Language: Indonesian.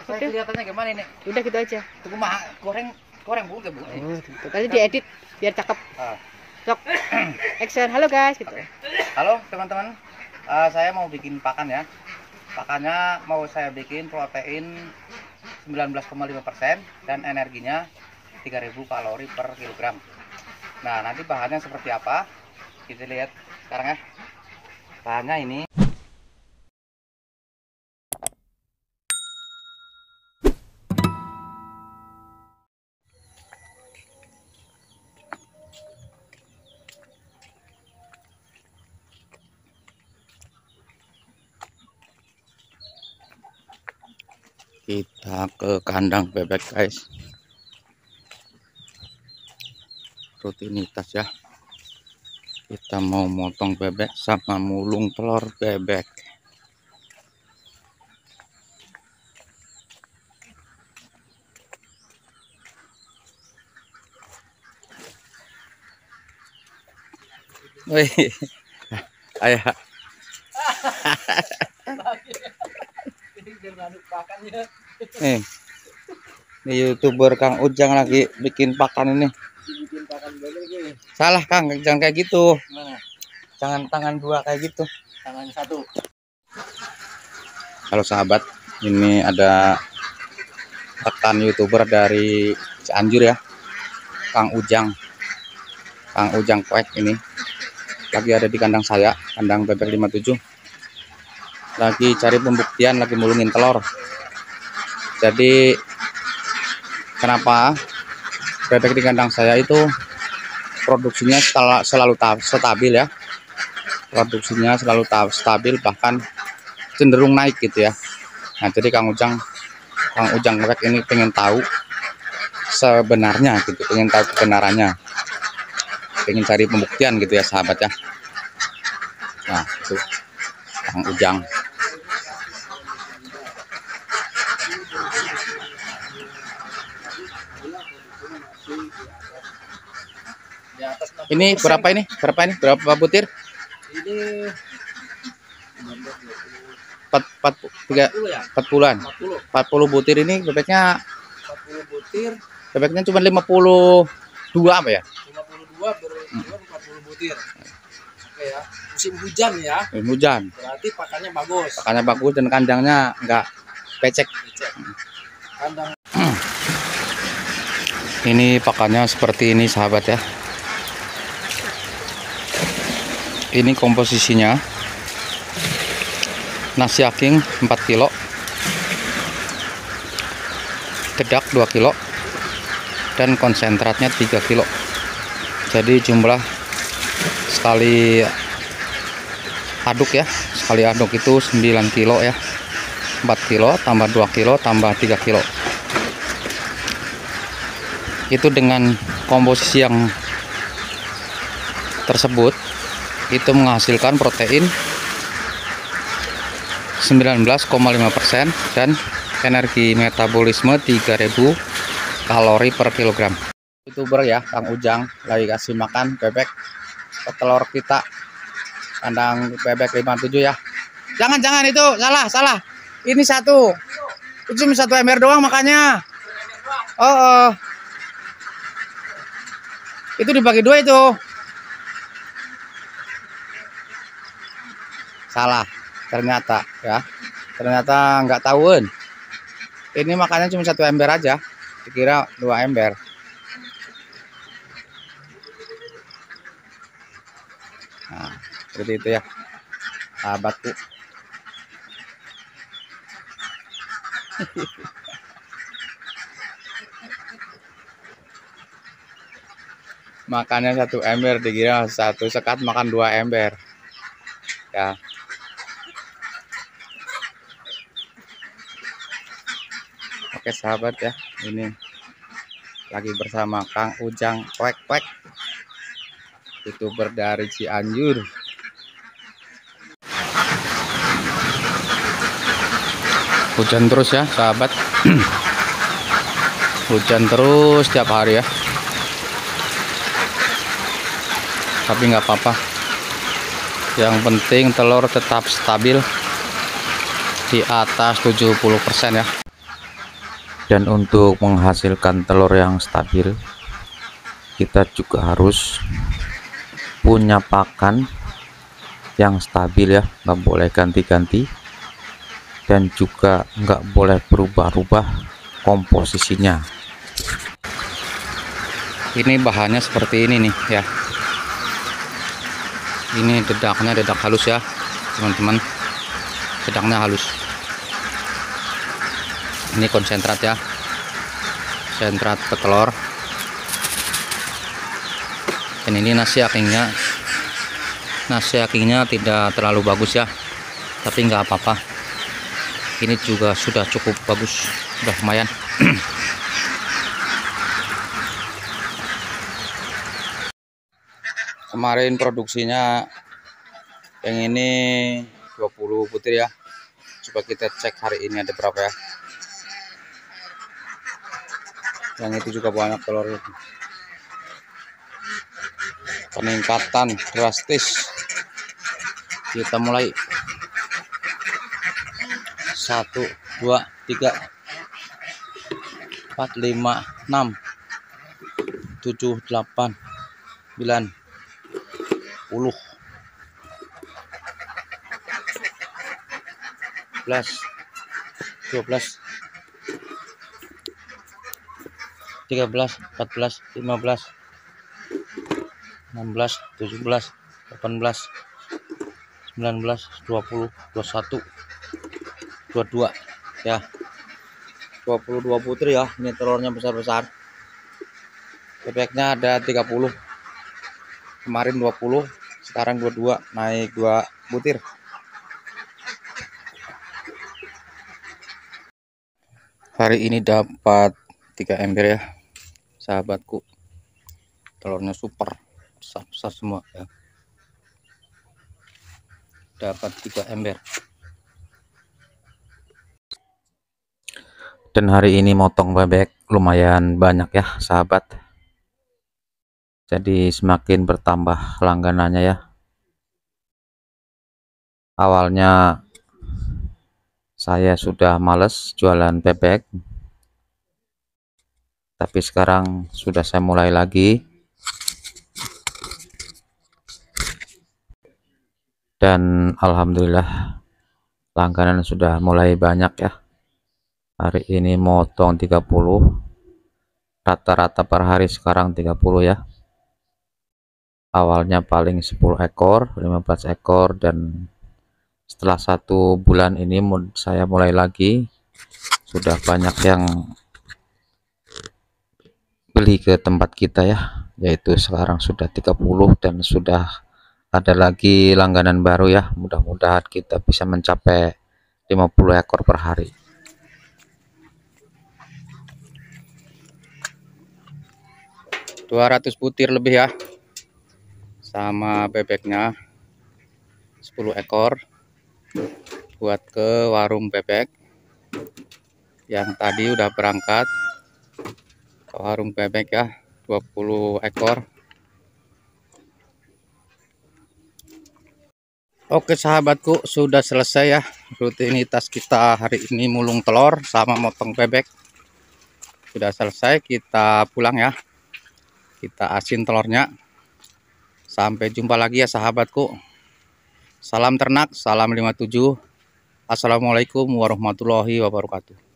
Saya kelihatannya gimana ini? Udah gitu aja. Tunggu mah goreng bu, Bu. Oh, gitu. Tadi diedit biar cakep. Sok. Action. Halo guys gitu. Halo teman-teman. Saya mau bikin pakan ya. Pakannya mau saya bikin protein 19,5% dan energinya 3000 kalori per kilogram. Nah, nanti bahannya seperti apa? Kita lihat sekarang ya. Bahannya ini. Kita ke kandang bebek guys, rutinitas ya, kita mau motong bebek sama mulung telur bebek. Wih, ayah. Nih, ini YouTuber Kang Ujang lagi bikin pakan ini. Salah Kang, jangan kayak gitu. Jangan tangan dua kayak gitu. Tangan satu. Halo sahabat, ini ada rekan YouTuber dari Cianjur ya, Kang Ujang. Kang Ujang Kwek ini lagi ada di kandang saya, kandang bebek 57. Lagi cari pembuktian, lagi mulungin telur. Jadi kenapa bebek di kandang saya itu produksinya selalu stabil ya, produksinya selalu stabil, bahkan cenderung naik gitu ya. Nah, jadi Kang Ujang Kwek ini pengen tahu sebenarnya gitu, pengen tahu kebenarannya, pengen cari pembuktian gitu ya sahabat ya. Nah, itu Kang Ujang. Ini berapa ini? Berapa butir? Ini 40-an. 40 butir ini bebeknya. 40 butir. Bebeknya cuma 52 apa ya? 52 berjualan 40 butir. Oke ya. Musim hujan ya. Musim hujan. Berarti pakannya bagus. Pakannya bagus dan kandangnya enggak becek. Kandang. Ini pakannya seperti ini sahabat ya. Ini komposisinya nasi aking 4 kilo, dedak 2 kilo, dan konsentratnya 3 kilo. Jadi jumlah sekali aduk ya, sekali aduk itu 9 kilo ya. 4 kilo tambah 2 kilo tambah 3 kilo. Itu dengan komposisi yang tersebut itu menghasilkan protein 19,5% dan energi metabolisme 3000 kalori per kilogram. YouTuber ya, Kang Ujang lagi kasih makan bebek telur kita, kandang bebek 57 ya. Jangan itu salah. Ini satu. Itu cuma 1 ember doang makanya. Oh. Itu dibagi 2 itu. Salah ternyata ya, ternyata nggak tahuan. Ini makannya cuma 1 ember aja, dikira 2 ember. Nah, seperti itu ya sahabatku. Makannya 1 ember, dikira 1 sekat makan 2 ember ya. Oke sahabat ya, ini lagi bersama Kang Ujang Kwek, YouTuber dari Cianjur. Hujan terus ya sahabat. Hujan terus tiap hari ya, tapi nggak apa-apa, yang penting telur tetap stabil di atas 70% ya. Dan untuk menghasilkan telur yang stabil, kita juga harus punya pakan yang stabil ya, nggak boleh ganti-ganti, dan juga nggak boleh berubah-ubah komposisinya. Ini bahannya seperti ini nih ya. Ini dedaknya dedak halus ya teman-teman, dedaknya halus. Ini konsentrat ya, konsentrat petelur. Dan ini nasi akingnya. Nasi akingnya tidak terlalu bagus ya, tapi nggak apa-apa. Ini juga sudah cukup bagus, sudah lumayan. Kemarin produksinya yang ini 20 butir ya. Coba kita cek hari ini ada berapa ya. Yang itu juga banyak telurnya. Peningkatan drastis. Kita mulai 1, 2, 3, 4, 5, 6, 7, 8, 9, 10, 11, 12, 13, 14, 15, 16, 17, 18, 19, 20, 21, 22 ya. 22 butir ya. Ini telurnya besar-besar. Bebeknya ada 30. Kemarin 20, sekarang 22, naik 2 butir. Hari ini dapat 3 ember ya sahabatku. Telurnya super besar semua ya. Dapat 3 ember. Dan hari ini motong bebek lumayan banyak ya sahabat. Jadi semakin bertambah langganannya ya. Awalnya saya sudah males jualan bebek, tapi sekarang sudah saya mulai lagi. Dan alhamdulillah langganan sudah mulai banyak ya. Hari ini motong 30, rata-rata per hari sekarang 30 ya. Awalnya paling 10 ekor, 15 ekor, dan setelah 1 bulan ini saya mulai lagi. Sudah banyak yang beli ke tempat kita ya, yaitu sekarang sudah 30 dan sudah ada lagi langganan baru ya. Mudah-mudahan kita bisa mencapai 50 ekor per hari. ...200 butir lebih ya, sama bebeknya 10 ekor buat ke warung bebek yang tadi udah berangkat ke warung bebek ya, 20 ekor. Oke sahabatku, sudah selesai ya rutinitas kita hari ini, mulung telur sama motong bebek. Sudah selesai, kita pulang ya. Kita asin telurnya. Sampai jumpa lagi ya sahabatku. Salam ternak, salam 57. Assalamualaikum warahmatullahi wabarakatuh.